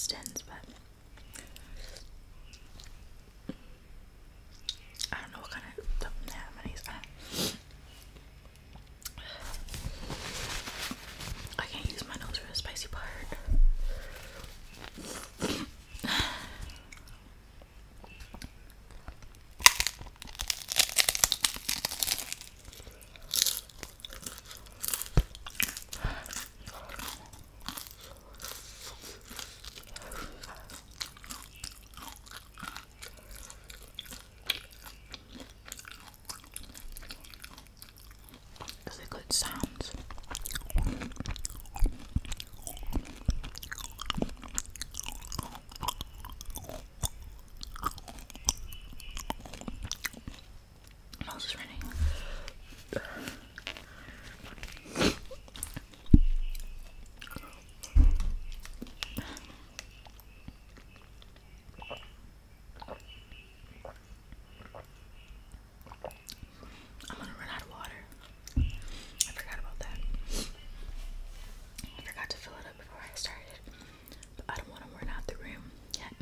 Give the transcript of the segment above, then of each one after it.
intestines, but I don't know what kind of mayonnaise. I can't use my nose for the spicy part. Is it good sounds? Nose is running. I'm gonna run out of water. I forgot about that. I forgot to fill it up before I started. But I don't want to run out the room yet.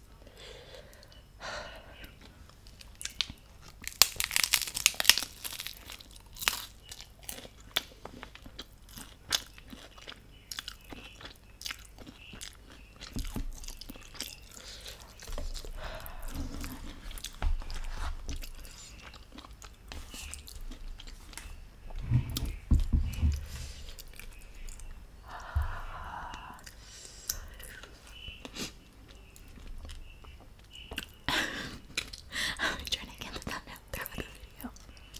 I'm trying to get the thumbnail through the video.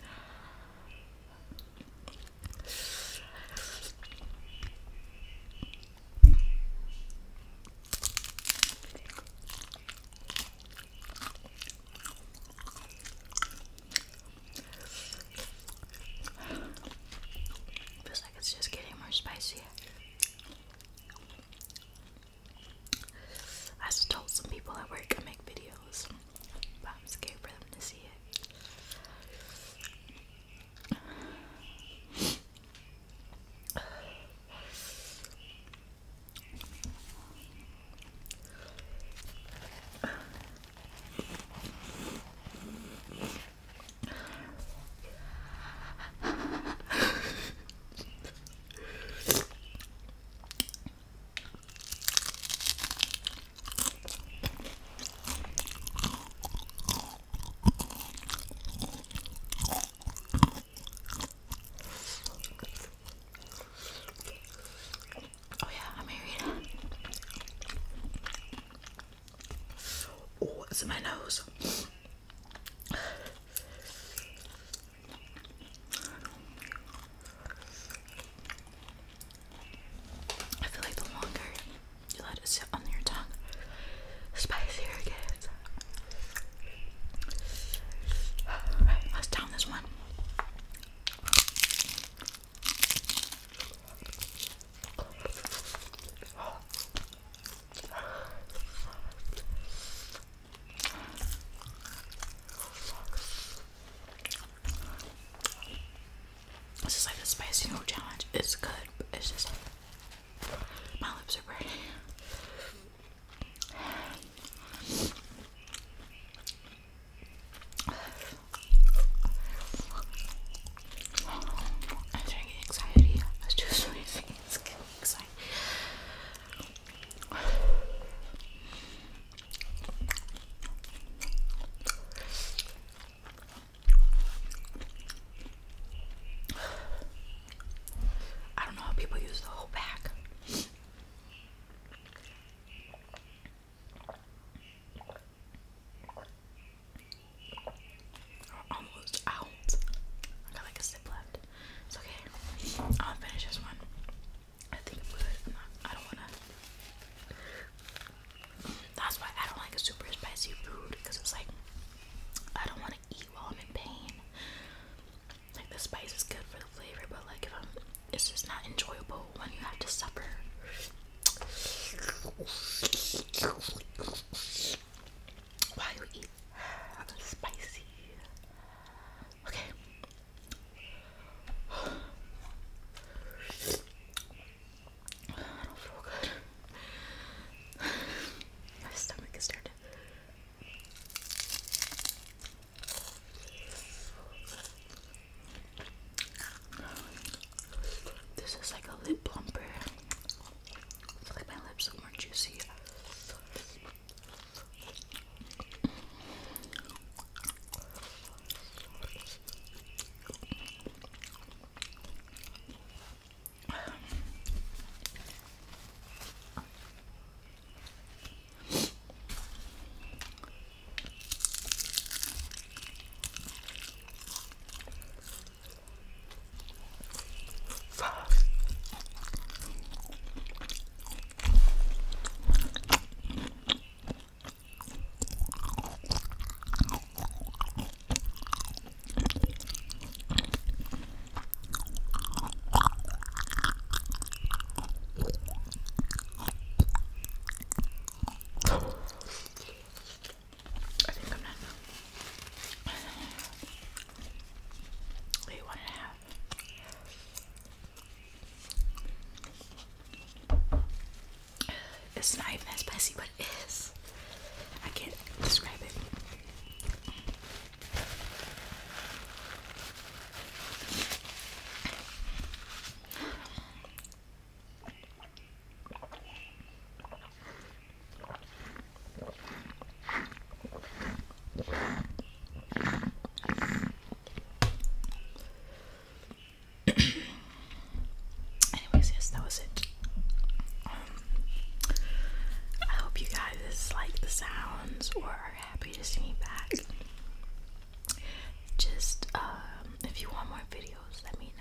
Feels like it's just getting more spicy. I just told some people at work I make videos, but I'm scared for them to see it. Oh yeah, I'm married. Oh, it's in my nose. I feel like the longer you let it sit on your tongue, the spicier it gets. Alright, let's down this one. This is like the spicy noodle challenge. It's good, but it's just my lips are burning. I'm starting to get anxiety. It's too spicy. It's getting excited. I don't know how people use the whole pack. We're almost out. I got like a sip left. It's okay. I'll finish this one. I think I'm good. I don't wanna. That's why I don't like a super spicy food, because it's like I don't want to eat while I'm in pain. Like the spice is good for the flavor, but like if it's just not enjoyable when you have to suffer. While you eat spicy. Okay. I don't feel good. that spicy, but it is. I can't describe it. Anyways, yes, that was it. I hope you guys like the sounds or are happy to see me back. Just if you want more videos, let me